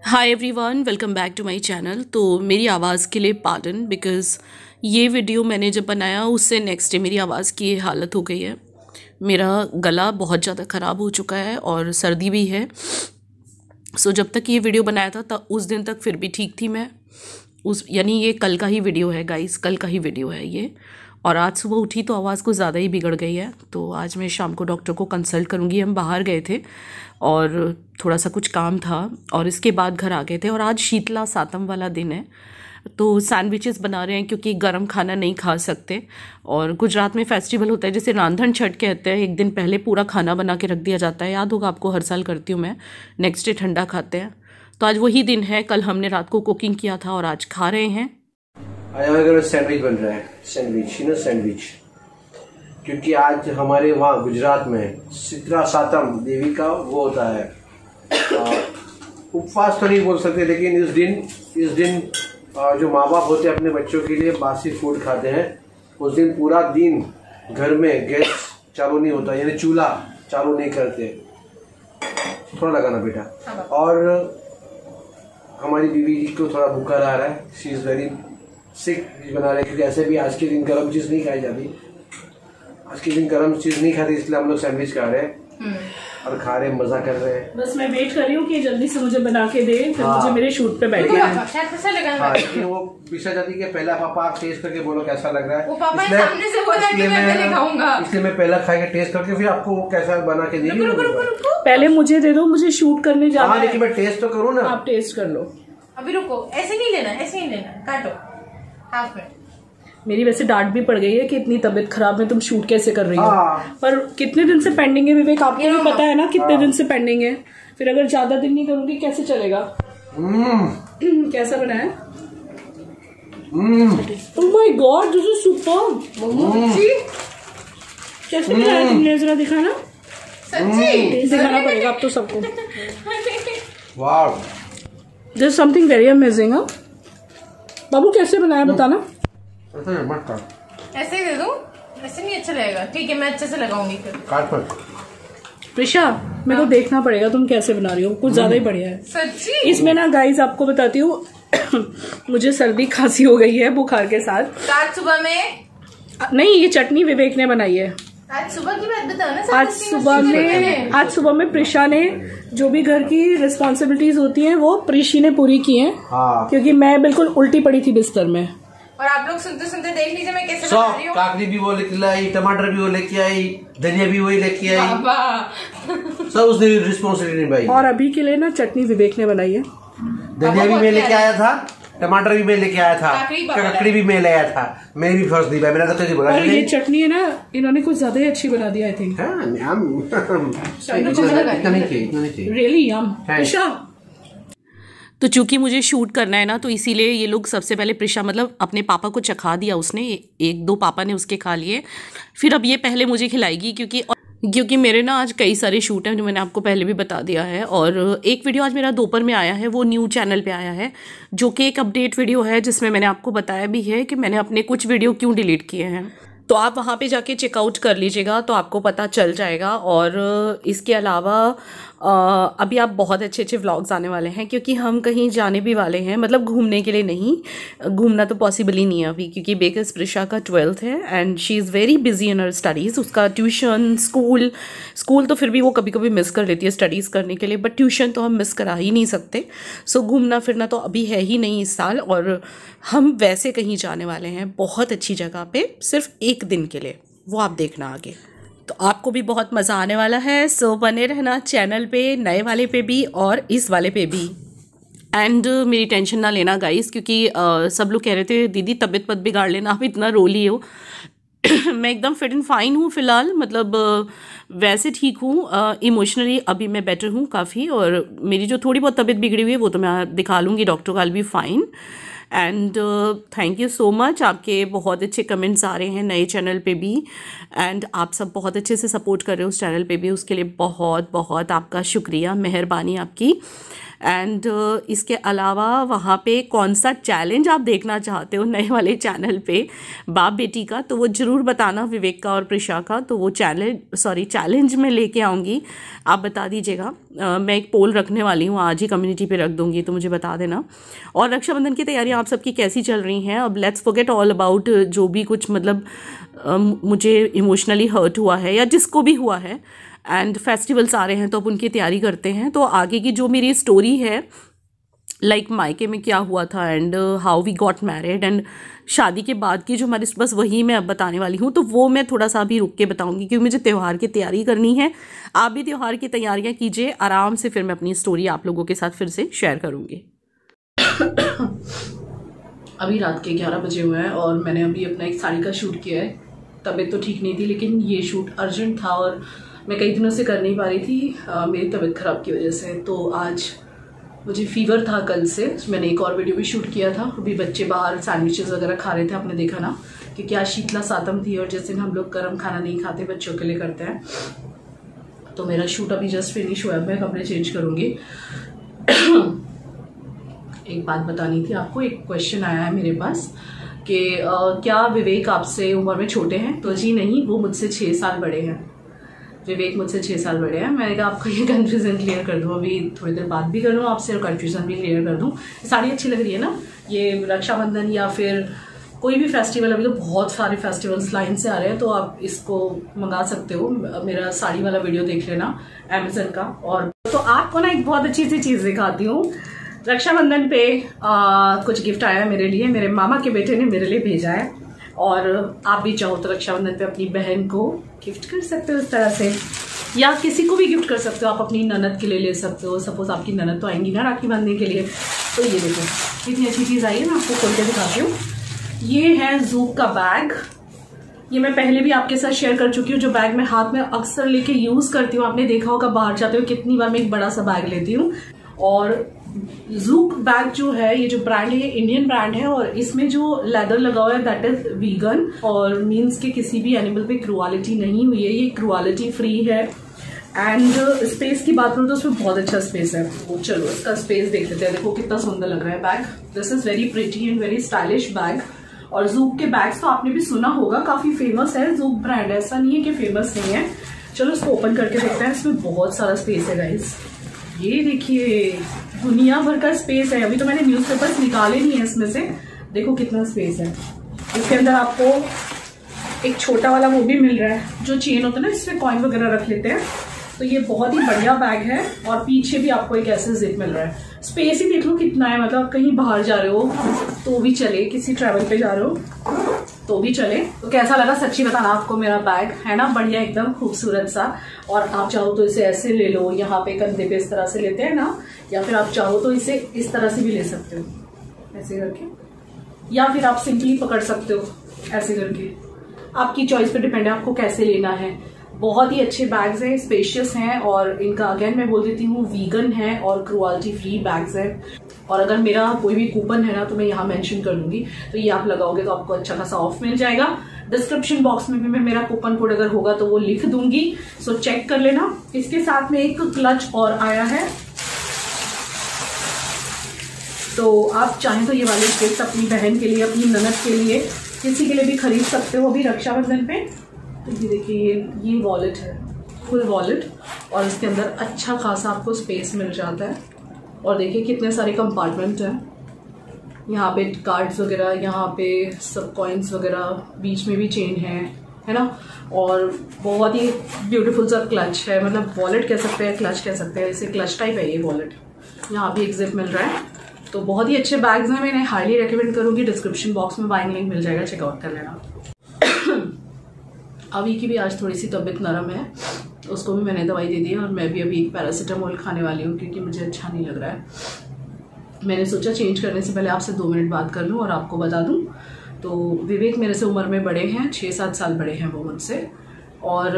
Hi everyone, welcome back to my channel. तो मेरी आवाज़ के लिए पार्डन, बिकॉज़ ये वीडियो मैंने जब बनाया उससे नेक्स्ट डे मेरी आवाज़ की ये हालत हो गई है। मेरा गला बहुत ज़्यादा ख़राब हो चुका है और सर्दी भी है। सो जब तक ये वीडियो बनाया था तब उस दिन तक फिर भी ठीक थी मैं। यानी ये कल का ही वीडियो है गाइस, कल का ही वीडियो है ये। और आज सुबह उठी तो आवाज़ कुछ ज़्यादा ही बिगड़ गई है। तो आज मैं शाम को डॉक्टर को कंसल्ट करूँगी। हम बाहर गए थे और थोड़ा सा कुछ काम था और इसके बाद घर आ गए थे। और आज शीतला सातम वाला दिन है तो सैंडविचेस बना रहे हैं क्योंकि गर्म खाना नहीं खा सकते। और गुजरात में फेस्टिवल होता है जिसे रांधन छठ कहते हैं। एक दिन पहले पूरा खाना बना के रख दिया जाता है, याद होगा आपको, हर साल करती हूँ मैं। नेक्स्ट डे ठंडा खाते हैं। तो आज वही दिन है। कल हमने रात को कुकिंग किया था और आज खा रहे हैं। आज हमारे घर में सैंडविच बन रहा है। सैंडविच क्योंकि आज हमारे वहाँ गुजरात में शीतला सातम देवी का वो होता है। उपवास तो नहीं बोल सकते, लेकिन इस दिन जो माँ बाप होते हैं अपने बच्चों के लिए बासी फूड खाते हैं। उस दिन पूरा दिन घर में गैस चालू नहीं होता, यानी चूल्हा चालू नहीं करते। थोड़ा लगाना बेटा। और हमारी बीवी जी को थोड़ा बुखार आ रहा है। शी इज़ वेरी सिक बना रहे, क्योंकि ऐसे भी आज के दिन गर्म चीज़ नहीं खाई जाती। आज के दिन गर्म चीज़ नहीं खाती, इसलिए हम लोग सैंडविच खा रहे हैं और खा रहे हैं, मजा कर रहे हैं। बस मैं वेट कर रही हूँ कि जल्दी से मुझे बना के दे, फिर मुझे मेरे शूट पे बैठना है। हाँ, लेकिन वो पीछा जाती है। पहला पापा आप टेस्ट करके बोलो कैसा लग रहा है। वो पापा सामने से बोला कि मैं पहले खाऊंगा, इसलिए मैं पहला खा के टेस्ट करके फिर आपको वो कैसा बना के देगी। पहले मुझे दे दो, मुझे शूट करने जाना है। लेकिन मैं टेस्ट तो करूँ ना। आप टेस्ट कर लो। अभी रुको, ऐसे नहीं लेना, ऐसे नहीं लेना, काटो हाफ में। मेरी वैसे डांट भी पड़ गई है कि इतनी तबीयत खराब है, तुम शूट कैसे कर रही हो। हाँ। पर कितने दिन से पेंडिंग है विवेक, आपको भी पता है ना कितने दिन से पेंडिंग है। फिर अगर ज्यादा दिन नहीं करूंगी कैसे चलेगा। कैसा बना है? Oh my god, this is super. कैसे बनाया तुमने, जरा दिखाना। सच्ची दिखाना पड़ेगा अब तो सबको। वाह, this is something very amazing. बाबू कैसे बनाया बताना। ऐसे ही दे दूं? ऐसे नहीं अच्छा लगेगा। ठीक है, मैं अच्छे से लगाऊंगी फिर। प्रिशा, मेरे को देखना पड़ेगा तुम कैसे बना रही हो, कुछ ज्यादा ही बढ़िया है सच्ची। इसमें ना गाइस आपको बताती हूँ मुझे सर्दी खांसी हो गई है बुखार के साथ। आज सुबह में नहीं, ये चटनी विवेक ने बनाई है। आज सुबह की बात बताओ ना। आज सुबह में प्रिशा ने जो भी घर की रिस्पॉन्सिबिलिटीज होती हैं वो प्रिशी ने पूरी की हैं। हाँ। क्योंकि मैं बिल्कुल उल्टी पड़ी थी बिस्तर में। और आप लोग सुनते सुनते देख लीजिए मैं कैसे बना रही हूँ। काकड़ी भी वो लेके आई, टमाटर भी वो लेके आई, धनिया भी वही लेके आई। सब उसने रिस्पॉन्सिबिलिटी निभाई। और अभी के लिए ना चटनी विवेक ने बनाई है। धनिया भी मैं लेके आया था, टमाटर भी मैं लेके आया था, काकड़ी भी मैं ले आया था। मेरी भी फर्स्ट दी भाई, मैंने तो कभी बोला और ये चटनी है ना, इन्होंने कुछ ज्यादा ही अच्छी बना दी I think. Really yum. Prisha, तो चूंकि मुझे शूट करना है ना, तो इसीलिए ये लोग सबसे पहले प्रिशा मतलब अपने पापा को चखा दिया उसने, एक दो पापा ने उसके खा लिए। फिर अब ये पहले मुझे खिलाएगी क्योंकि मेरे ना आज कई सारे शूट हैं जो मैंने आपको पहले भी बता दिया है। और एक वीडियो आज मेरा दोपहर में आया है, वो न्यू चैनल पे आया है, जो कि एक अपडेट वीडियो है जिसमें मैंने आपको बताया भी है कि मैंने अपने कुछ वीडियो क्यों डिलीट किए हैं। तो आप वहाँ पे जाके चेकआउट कर लीजिएगा तो आपको पता चल जाएगा। और इसके अलावा अभी आप बहुत अच्छे अच्छे व्लॉग्स आने वाले हैं क्योंकि हम कहीं जाने भी वाले हैं, मतलब घूमने के लिए नहीं, घूमना तो पॉसिबल ही नहीं है अभी क्योंकि बेकस प्रिशा का 12th है and she is very busy in her studies. उसका ट्यूशन स्कूल तो फिर भी वो कभी कभी मिस कर लेती है स्टडीज़ करने के लिए, बट ट्यूशन तो हम मिस करा ही नहीं सकते। सो घूमना फिरना तो अभी है ही नहीं इस साल। और हम वैसे कहीं जाने वाले हैं बहुत अच्छी जगह पे, सिर्फ एक दिन के लिए, वो आप देखना आगे। तो आपको भी बहुत मज़ा आने वाला है। सो बने रहना चैनल पे, नए वाले पे भी और इस वाले पे भी। एंड मेरी टेंशन ना लेना गाइस, क्योंकि सब लोग कह रहे थे दीदी तबीयत पत बिगाड़ लेना, आप इतना रो ली हो। मैं एकदम फिट एंड फाइन हूँ फ़िलहाल, मतलब वैसे ठीक हूँ। इमोशनली अभी मैं बेटर हूँ काफ़ी। और मेरी जो थोड़ी बहुत तबीयत बिगड़ी हुई है वो तो मैं दिखा लूँगी डॉक्टर को, I will be fine. And thank you so much, आपके बहुत अच्छे कमेंट्स आ रहे हैं नए चैनल पे भी। एंड आप सब बहुत अच्छे से सपोर्ट कर रहे हो उस चैनल पे भी, उसके लिए बहुत बहुत आपका शुक्रिया, मेहरबानी आपकी। एंड इसके अलावा वहाँ पे कौन सा चैलेंज आप देखना चाहते हो नए वाले चैनल पे बाप बेटी का, तो वो ज़रूर बताना, विवेक का और प्रिशा का। तो वो चैलेंज मैं लेके आऊँगी, आप बता दीजिएगा। मैं एक पोल रखने वाली हूँ, आज ही कम्युनिटी पे रख दूँगी, तो मुझे बता देना। और रक्षाबंधन की तैयारियाँ आप सबकी कैसी चल रही हैं? अब लेट्स फॉरगेट ऑल अबाउट जो भी कुछ मतलब मुझे इमोशनली हर्ट हुआ है या जिसको भी हुआ है, एंड फेस्टिवल्स आ रहे हैं तो अब उनकी तैयारी करते हैं। तो आगे की जो मेरी स्टोरी है, लाइक मायके में क्या हुआ था and how we got married and शादी के बाद की जो हमारी, बस वही मैं अब बताने वाली हूँ। तो वो मैं थोड़ा सा अभी रुक के बताऊँगी क्योंकि मुझे त्यौहार की तैयारी करनी है। आप भी त्यौहार की तैयारियाँ कीजिए आराम से, फिर मैं अपनी स्टोरी आप लोगों के साथ फिर से शेयर करूँगी। अभी रात के 11 बजे हुए हैं और मैंने अभी अपना एक साड़ी का शूट किया है। तबीयत तो ठीक नहीं थी लेकिन ये शूट अर्जेंट था और मैं कई दिनों से कर नहीं पा रही थी मेरी तबीयत ख़राब की वजह से। तो आज मुझे फीवर था कल से, मैंने एक और वीडियो भी शूट किया था। अभी बच्चे बाहर सैंडविचेस वगैरह खा रहे थे, आपने देखा ना कि क्या शीतला सातम थी और जैसे हम लोग गर्म खाना नहीं खाते बच्चों के लिए करते हैं। तो मेरा शूट अभी जस्ट फिनिश हुआ है, मैं कपड़े चेंज करूँगी। एक बात बतानी थी आपको, एक क्वेश्चन आया है मेरे पास कि क्या विवेक आपसे उम्र में छोटे हैं? तो जी नहीं, वो मुझसे 6 साल बड़े हैं। विवेक मुझसे 6 साल बड़े हैं। मैंने कहा आपको ये कन्फ्यूज़न क्लियर कर दूँ, अभी थोड़ी देर बाद भी कर लूँ आपसे और कन्फ्यूज़न भी क्लियर कर दूँ। साड़ी अच्छी लग रही है ना? ये रक्षाबंधन या फिर कोई भी फेस्टिवल, अभी तो बहुत सारे फेस्टिवल्स लाइन से आ रहे हैं, तो आप इसको मंगा सकते हो। मेरा साड़ी वाला वीडियो देख लेना अमेजन का। और तो आपको ना एक बहुत अच्छी सी चीज़ दिखाती हूँ। रक्षाबंधन पे कुछ गिफ्ट आया है मेरे लिए, मेरे मामा के बेटे ने मेरे लिए भेजा है। और आप भी चाहो तो रक्षाबंधन पे अपनी बहन को गिफ्ट कर सकते हो इस तरह से, या किसी को भी गिफ्ट कर सकते हो। आप अपनी ननद के लिए ले सकते हो, सपोज आपकी ननद तो आएंगी ना राखी बांधने के लिए। तो ये देखो कितनी अच्छी चीज़ आई है, मैं आपको खोल के दिखाती हूँ। ये है ज़ूक का बैग। ये मैं पहले भी आपके साथ शेयर कर चुकी हूँ, जो बैग मैं हाथ में अक्सर लेके यूज़ करती हूँ। आपने देखा होगा बाहर जाते हुए कितनी बार मैं एक बड़ा सा बैग लेती हूँ। और ज़ूक बैग जो है, ये जो ब्रांड है ये इंडियन ब्रांड है और इसमें जो लेदर लगा हुआ है दैट इज वीगन और मीन्स के किसी भी एनिमल पे क्रुअलिटी नहीं हुई है, ये क्रुअलिटी फ्री है। एंड स्पेस की बात करूँ तो उसमें बहुत अच्छा स्पेस है। वो चलो इसका स्पेस देख लेते हैं। देखो कितना सुंदर लग रहा है bag. This is very pretty and very stylish bag. और ज़ूक के बैग्स तो आपने भी सुना होगा, काफी फेमस है ज़ूक ब्रांड, ऐसा नहीं है कि फेमस नहीं है। चलो इसको ओपन करके देखते हैं। इसमें बहुत सारा स्पेस है गाइस, ये देखिए दुनिया भर का स्पेस है। अभी तो मैंने न्यूज़पेपर्स निकाले नहीं है इसमें से, देखो कितना स्पेस है। इसके अंदर आपको एक छोटा वाला वो भी मिल रहा है, जो चेन होता है ना, इसमें कॉइन वगैरह रख लेते हैं। तो ये बहुत ही बढ़िया बैग है। और पीछे भी आपको एक ऐसे जिप मिल रहा है। स्पेस ही देख लो कितना है, मतलब कहीं बाहर जा रहे हो तो भी चले, किसी ट्रैवल पे जा रहे हो तो भी चले। तो कैसा लगा सच्ची बताना आपको मेरा बैग, है ना बढ़िया, एकदम खूबसूरत सा। और आप चाहो तो इसे ऐसे ले लो, यहाँ पे कंधे पे इस तरह से लेते हैं ना, या फिर आप चाहो तो इसे इस तरह से भी ले सकते हो ऐसे करके, या फिर आप सिंपली पकड़ सकते हो ऐसे करके। आपकी चॉइस पे डिपेंड है आपको कैसे लेना है। बहुत ही अच्छे बैग्स हैं, स्पेशियस हैं और इनका अगेन मैं बोल देती हूँ वीगन है और क्रुअल्टी फ्री बैग्स हैं। और अगर मेरा कोई भी कूपन है ना तो मैं यहाँ मेंशन कर दूंगी, तो ये आप लगाओगे तो आपको अच्छा खासा ऑफ मिल जाएगा। डिस्क्रिप्शन बॉक्स में भी मैं मेरा कूपन कोड अगर होगा तो वो लिख दूंगी, सो चेक कर लेना। इसके साथ में एक क्लच और आया है, तो आप चाहें तो ये वाले गिफ्ट अपनी बहन के लिए, अपनी ननद के लिए, किसी के लिए भी खरीद सकते हो अभी रक्षाबंधन पे। तो ये देखिए ये वॉलेट है, फुल वॉलेट, और इसके अंदर अच्छा खासा आपको स्पेस मिल जाता है। और देखिए कितने सारे कंपार्टमेंट हैं, यहाँ पे कार्ड्स वगैरह, यहाँ पे सब कॉइन्स वगैरह, बीच में भी चेन है ना। और बहुत ही ब्यूटीफुल सा क्लच है, मतलब वॉलेट कह सकते हैं, क्लच कह सकते हैं, इसे क्लच टाइप है ये वॉलेट। यहाँ भी एक जिप मिल रहा है। तो बहुत ही अच्छे बैग्स हैं, मैं हाईली रेकमेंड करूँगी। डिस्क्रिप्शन बॉक्स में बाइंग लिंक मिल जाएगा, चेकआउट कर लेना। अभी की भी आज थोड़ी सी तबीयत नरम है, उसको भी मैंने दवाई दे दी है और मैं भी अभी एक पैरासीटामोल खाने वाली हूँ क्योंकि मुझे अच्छा नहीं लग रहा है। मैंने सोचा चेंज करने से पहले आपसे 2 मिनट बात कर लूँ और आपको बता दूँ। तो विवेक मेरे से उम्र में बड़े हैं, 6-7 साल बड़े हैं वो मुझसे। और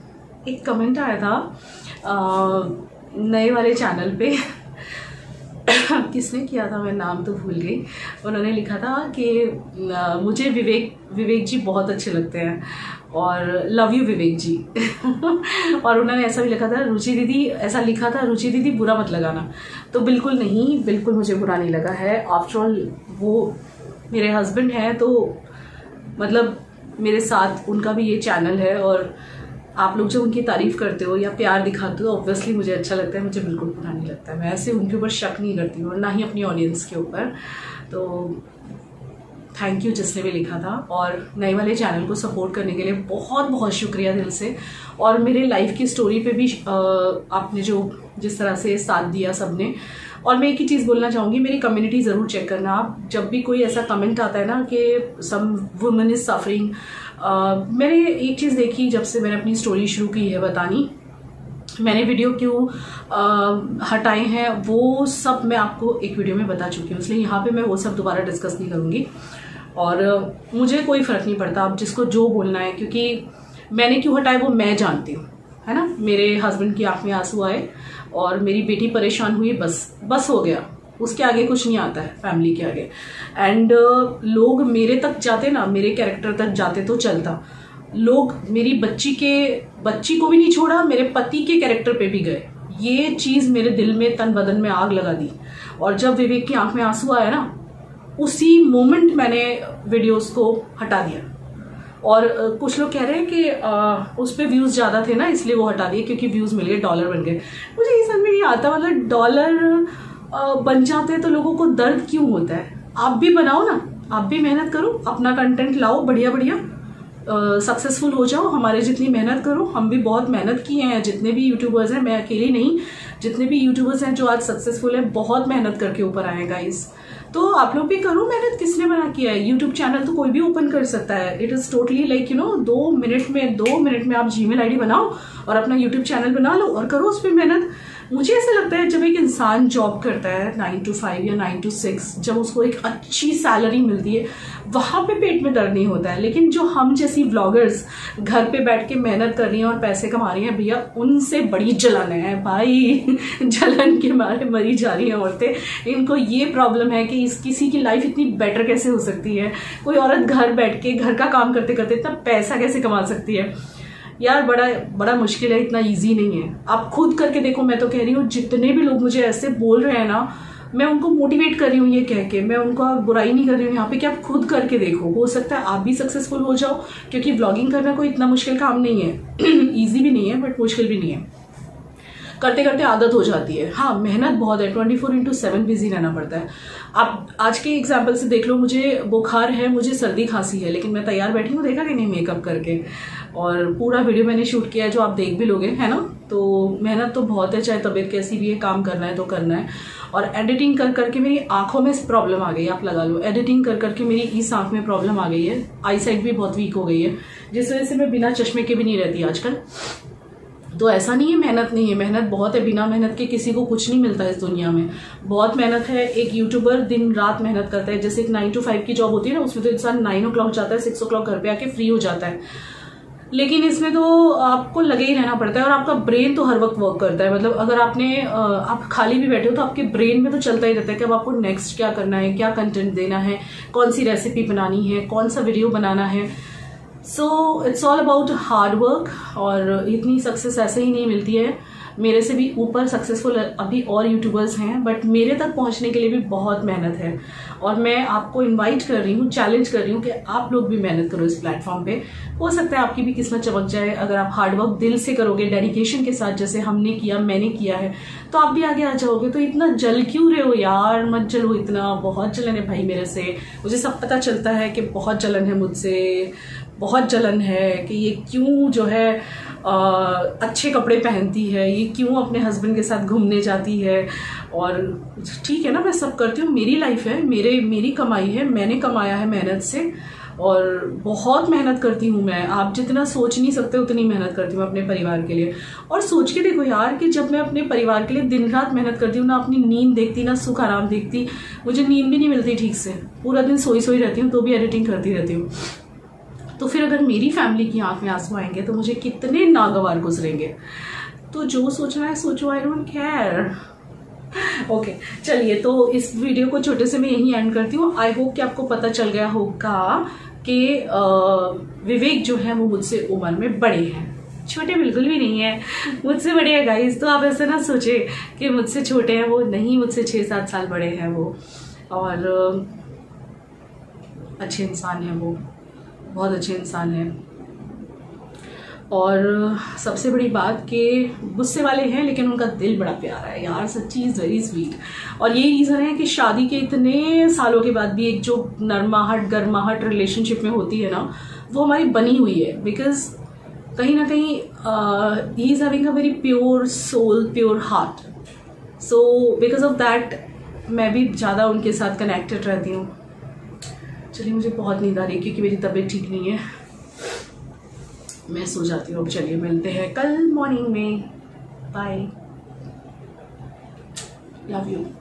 एक कमेंट आया था नए वाले चैनल पे किसने किया था, मैं नाम तो भूल गई। उन्होंने लिखा था कि मुझे विवेक जी बहुत अच्छे लगते हैं और लव यू विवेक जी। और उन्होंने ऐसा भी लिखा था, रुचि दीदी, ऐसा लिखा था, रुचि दीदी बुरा मत लगाना। तो बिल्कुल नहीं, बिल्कुल मुझे बुरा नहीं लगा है। आफ्टर ऑल वो मेरे हस्बैंड हैं, तो मतलब मेरे साथ उनका भी ये चैनल है, और आप लोग जब उनकी तारीफ़ करते हो या प्यार दिखाते हो, ऑब्वियसली मुझे अच्छा लगता है, मुझे बिल्कुल बुरा नहीं लगता है। मैं ऐसे उनके ऊपर शक नहीं करती हूँ, और ना ही अपनी ऑडियंस के ऊपर। तो थैंक यू जिसने भी लिखा था, और नए वाले चैनल को सपोर्ट करने के लिए बहुत बहुत शुक्रिया दिल से। और मेरे लाइफ की स्टोरी पे भी आपने जो जिस तरह से साथ दिया सबने। और मैं एक ही चीज़ बोलना चाहूँगी, मेरी कम्युनिटी ज़रूर चेक करना आप। जब भी कोई ऐसा कमेंट आता है ना कि सम वुमेन इज़ सफरिंग, मैंने एक चीज़ देखी जब से मैंने अपनी स्टोरी शुरू की है बतानी, मैंने वीडियो क्यों हटाए हैं वो सब मैं आपको एक वीडियो में बता चुकी हूँ, इसलिए यहाँ पे मैं वो सब दोबारा डिस्कस नहीं करूँगी। और मुझे कोई फ़र्क नहीं पड़ता आप जिसको जो बोलना है, क्योंकि मैंने क्यों हटाए वो मैं जानती हूँ, है ना। मेरे हस्बैंड की आँख में आंसू आए और मेरी बेटी परेशान हुई, बस हो गया, उसके आगे कुछ नहीं आता है फैमिली के आगे। एंड लोग मेरे तक जाते ना, मेरे कैरेक्टर तक जाते तो चलता, लोग मेरी बच्ची को भी नहीं छोड़ा, मेरे पति के कैरेक्टर पे भी गए। ये चीज़ मेरे दिल में तन बदन में आग लगा दी। और जब विवेक की आंख में आंसू आया ना, उसी मोमेंट मैंने वीडियोस को हटा दिया। और कुछ लोग कह रहे हैं कि उस पर व्यूज़ ज़्यादा थे ना इसलिए वो हटा दिए, क्योंकि व्यूज़ मिल गए, डॉलर बन गए। मुझे ये समझ में नहीं आता, मतलब डॉलर बन जाते हैं तो लोगों को दर्द क्यों होता है। आप भी बनाओ ना, आप भी मेहनत करो, अपना कंटेंट लाओ, बढ़िया सक्सेसफुल हो जाओ, हमारे जितनी मेहनत करो। हम भी बहुत मेहनत किए हैं, जितने भी यूट्यूबर्स हैं, मैं अकेली नहीं, जितने भी यूट्यूबर्स हैं जो आज सक्सेसफुल हैं, बहुत मेहनत करके ऊपर आए गाइस। तो आप लोग भी करो मेहनत, किसने मना किया है। यूट्यूब चैनल तो कोई भी ओपन कर सकता है, it is totally like 2 minute में आप जीमेल आईडी बनाओ और अपना यूट्यूब चैनल बना लो और करो उस पर मेहनत। मुझे ऐसा लगता है जब एक इंसान जॉब करता है 9 to 5 या 9 to 6, जब उसको एक अच्छी सैलरी मिलती है, वहां पे पेट में दर्द नहीं होता है। लेकिन जो हम जैसी व्लॉगर्स घर पे बैठ के मेहनत कर रही हैं और पैसे कमा रही हैं, भैया उनसे बड़ी जलन है भाई। जलन के मारे मरी जा रही हैं औरतें। इनको ये प्रॉब्लम है कि किसी की लाइफ इतनी बेटर कैसे हो सकती है। कोई औरत घर बैठ के घर का काम करते करते इतना पैसा कैसे कमा सकती है यार। बड़ा मुश्किल है, इतना इजी नहीं है। आप खुद करके देखो। मैं तो कह रही हूँ जितने भी लोग मुझे ऐसे बोल रहे हैं ना, मैं उनको मोटिवेट कर रही हूँ ये कह के, मैं उनको बुराई नहीं कर रही हूँ यहाँ पे कि आप खुद करके देखो, हो सकता है आप भी सक्सेसफुल हो जाओ। क्योंकि व्लॉगिंग करना कोई इतना मुश्किल काम नहीं है, ईजी भी नहीं है बट मुश्किल भी नहीं है। करते करते आदत हो जाती है। हाँ, मेहनत बहुत है, 24/7 बिजी रहना पड़ता है। आप आज के एग्जाम्पल से देख लो, मुझे बुखार है, मुझे सर्दी खांसी है, लेकिन मैं तैयार बैठी हूँ, देखा कि नहीं, मेकअप करके। और पूरा वीडियो मैंने शूट किया है जो आप देख भी लोगे, है ना। तो मेहनत तो बहुत है, चाहे तबीयत कैसी भी है, काम करना है तो करना है। और एडिटिंग कर करके मेरी आंखों में प्रॉब्लम आ गई, आप लगा लो। एडिटिंग कर करके मेरी इस आंख में प्रॉब्लम आ गई है, आई साइट भी बहुत वीक हो गई है, जिस वजह से मैं बिना चश्मे के भी नहीं रहती आजकल। तो ऐसा नहीं है मेहनत नहीं है, मेहनत बहुत है। बिना मेहनत के किसी को कुछ नहीं मिलता इस दुनिया में, बहुत मेहनत है। एक यूट्यूबर दिन रात मेहनत करता है। जैसे एक 9 to 5 की जॉब होती है ना, उसमें तो इंसान 9 o'clock जाता है, 6 o'clock घर पे आके फ्री हो जाता है। लेकिन इसमें तो आपको लगे ही रहना पड़ता है, और आपका ब्रेन तो हर वक्त वर्क करता है। मतलब अगर आप खाली भी बैठे हो तो आपके ब्रेन में तो चलता ही रहता है कि अब आपको नेक्स्ट क्या करना है, क्या कंटेंट देना है, कौन सी रेसिपी बनानी है, कौन सा वीडियो बनाना है। So it's all about hard work. और इतनी सक्सेस ऐसे ही नहीं मिलती है। मेरे से भी ऊपर सक्सेसफुल अभी और यूट्यूबर्स हैं, बट मेरे तक पहुंचने के लिए भी बहुत मेहनत है। और मैं आपको इनवाइट कर रही हूँ, चैलेंज कर रही हूँ कि आप लोग भी मेहनत करो इस प्लेटफॉर्म पे। हो सकता है आपकी भी किस्मत चमक जाए। अगर आप हार्ड वर्क दिल से करोगे, डेडिकेशन के साथ, जैसे हमने किया, मैंने किया है, तो आप भी आगे आ जाओगे। तो इतना जल क्यों रहे हो यार, मत जलो इतना। बहुत जलन है भाई मेरे से, मुझे सब पता चलता है कि बहुत जलन है मुझसे, बहुत जलन है कि ये क्यों जो है अच्छे कपड़े पहनती है, ये क्यों अपने हस्बैंड के साथ घूमने जाती है। और ठीक है ना, मैं सब करती हूँ, मेरी लाइफ है, मेरी कमाई है, मैंने कमाया है मेहनत से, और बहुत मेहनत करती हूँ मैं। आप जितना सोच नहीं सकते उतनी मेहनत करती हूँ अपने परिवार के लिए। और सोच के देखो यार कि जब मैं अपने परिवार के लिए दिन रात मेहनत करती हूँ ना, अपनी नींद देखती, ना सुख आराम देखती, मुझे नींद भी नहीं मिलती ठीक से, पूरा दिन सोई रहती हूँ, तो भी एडिटिंग करती रहती हूँ। तो फिर अगर मेरी फैमिली की आंख में आंसू आएंगे तो मुझे कितने नागवार गुजरेंगे। तो जो सोचना है सोचो, आई डोंट केयर। ओके चलिए, तो इस वीडियो को छोटे से मैं यहीं एंड करती हूँ। आई होप कि आपको पता चल गया होगा कि विवेक जो है वो मुझसे उम्र में बड़े हैं, छोटे बिल्कुल भी नहीं है, मुझसे बड़े हैं गाइस। तो आप ऐसे ना सोचे कि मुझसे छोटे हैं, वो नहीं, मुझसे 6-7 साल बड़े हैं वो, और अच्छे इंसान हैं वो, बहुत अच्छे इंसान हैं। और सबसे बड़ी बात कि गुस्से वाले हैं लेकिन उनका दिल बड़ा प्यारा है यार, सच्ची इज़ वेरी स्वीट। और यही रीज़न है कि शादी के इतने सालों के बाद भी एक जो नरमाहट गर्माहट रिलेशनशिप में होती है ना, वो हमारी बनी हुई है। बिकॉज कहीं ना कहीं he is having a very pure soul, pure heart. So because of that मैं भी ज़्यादा उनके साथ कनेक्टेड रहती हूँ। चलिए, मुझे बहुत नींद आ रही है क्योंकि मेरी तबीयत ठीक नहीं है, मैं सो जाती हूँ। अब चलिए, मिलते हैं कल मॉर्निंग में। Bye, love you.